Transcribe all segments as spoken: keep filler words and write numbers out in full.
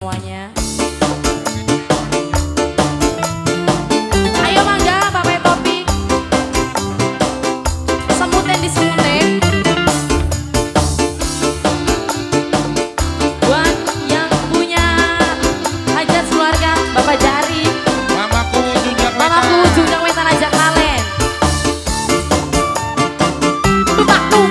semuanya. Ayo mangga pakai topi. Semuten di semuten. Buat yang punya hajat keluarga, Bapak Jari. Mamaku Junjang Wetan. Mamaku Junjang Wetan ajak kalen. Tupak tuh.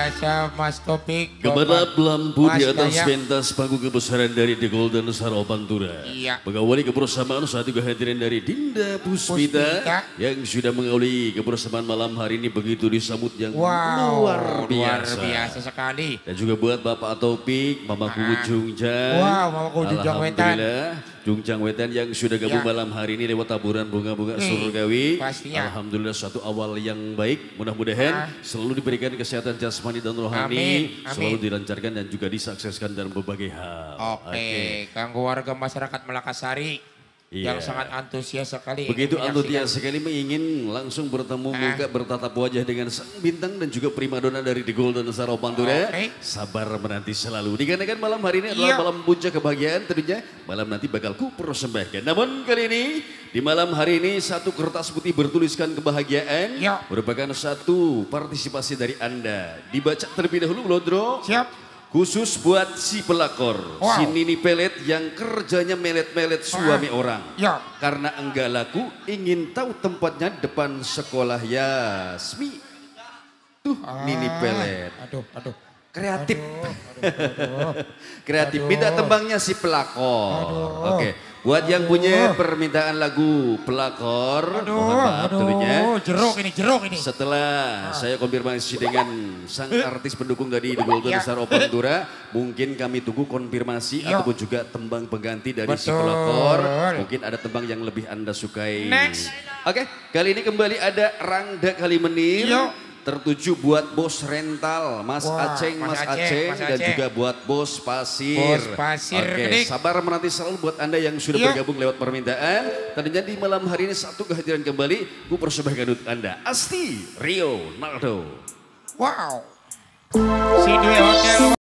biasa Mas Topik. Kepada lampu di Mas atas Dayak. pentas panggung kebesaran dari The Golden Saro Pantura. Iya. Mengawali kebersamaan satu kehadiran dari Dinda Puspita, Puspita. yang sudah mengawali kebersamaan malam hari ini begitu disambut yang Wow, luar biasa. luar biasa sekali. Dan juga buat Bapak Topik, Mamaku Ah. Jungjang. Wow, Mamaku Jungjang Wetan. Alhamdulillah, Jungjang Wetan yang sudah gabung Ya. malam hari ini lewat taburan bunga-bunga Hmm, surgawi. pastinya. Alhamdulillah suatu awal yang baik. Mudah-mudahan Ah. selalu diberikan kesehatan jasmani dan rohani. Amin, amin. Selalu dilancarkan dan juga disukseskan dalam berbagai hal. Oke, kanggo warga masyarakat Malakasari Iya. yang sangat antusias sekali. Begitu ingin antusias menyaksikan. sekali ingin langsung bertemu Ah. muka bertatap wajah dengan sang bintang dan juga primadona dari The Golden Saro Pantura. Oke. Sabar menanti selalu. Dikarenakan malam hari ini adalah Iya. malam puncak kebahagiaan tentunya. Malam nanti bakal ku persembahkan. Namun kali ini di malam hari ini satu kertas putih bertuliskan kebahagiaan. Iya. Merupakan satu partisipasi dari Anda. Dibaca terlebih dahulu Lodro. Siap. Khusus buat si pelakor, Wow. si Nini Pelet yang kerjanya melet-melet suami orang. Ya. Karena enggak laku, ingin tahu tempatnya depan sekolah Yasmi. Tuh, Nini Pelet. Aduh, aduh. Kreatif. Aduh, aduh, aduh. Kreatif. Aduh. Minta tembangnya si pelakor. Aduh. Oke. Buat yang Aduh. punya permintaan lagu pelakor, Aduh, mohon maaf aduh, tentunya. jeruk ini, jeruk ini. Setelah saya konfirmasi dengan sang artis pendukung dari The Golden Ya. Saro Pantura, mungkin kami tunggu konfirmasi Ya. ataupun juga tembang pengganti dari si Betul. pelakor. Mungkin ada tembang yang lebih Anda sukai. Next. Oke, kali ini kembali ada Rangda Kalimenir. Ya. Tertuju buat bos rental, Mas Wah, Aceng, Mas Mas, Aceng, Aceng, Mas dan Aceng. juga buat bos Pasir. Bos Pasir, Oke, Gedik. sabar menanti selalu buat Anda yang sudah Iya. bergabung lewat permintaan. Tentunya di malam hari ini satu kehadiran kembali, ku persembahkan untuk Anda. Asti Rio Naldo. Wow. Si Dwi Hotel.